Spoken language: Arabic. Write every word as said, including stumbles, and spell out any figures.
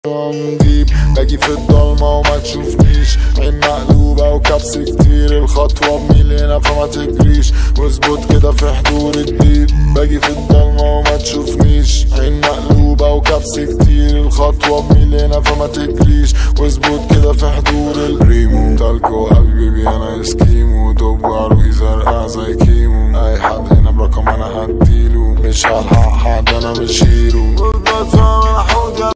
نجيب باجي في الضلمة وما تشوفنيش، عين مقلوبة وكبس كتير، الخطوة بميل هنا فما تجريش، واظبط كده في حضور الديب. باجي في الضلمة وما تشوفنيش، عين مقلوبة وكبس كتير، الخطوة بميل هنا فما تجريش، واظبط كده في حضور الريمو. تالكو حبيبي انا اسكيمو، دوب عروقي زرقاء زي كيمو، اي حد هنا برقم انا هديله، مش هلحق حد انا مش هيرو.